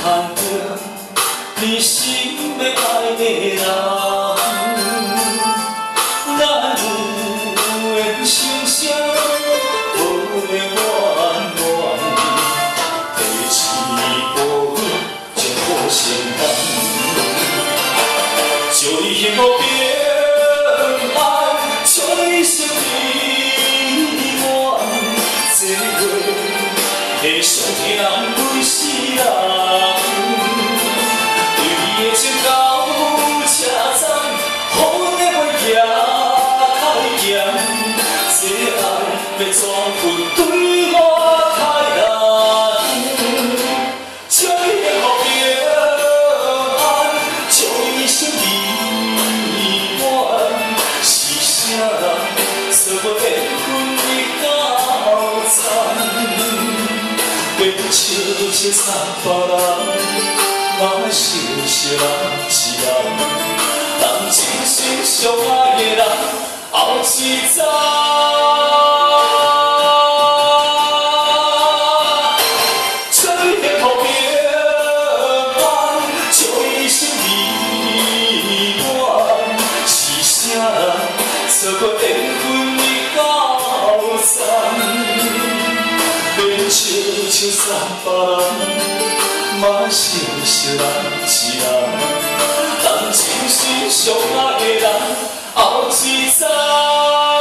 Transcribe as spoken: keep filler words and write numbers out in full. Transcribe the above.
通着你心要爱的人，咱有缘相识，好的圆满，第一部分将好成功，祝伊幸福平安，祝伊生美满，这月会上疼累死人。 夜情到车站，好的花也开严，这爱要怎分对我太难？祝伊幸福平安，祝伊生美满，是啥人做我缘分的交缠？别笑笑惨别人。 莫想惜人一人，当真心相爱的人后一早。祝伊幸福平安，祝伊生美满，是啥人错过缘分的交缠？免笑笑惨别人。 莫想惜人一人，当真心相爱的人后一早。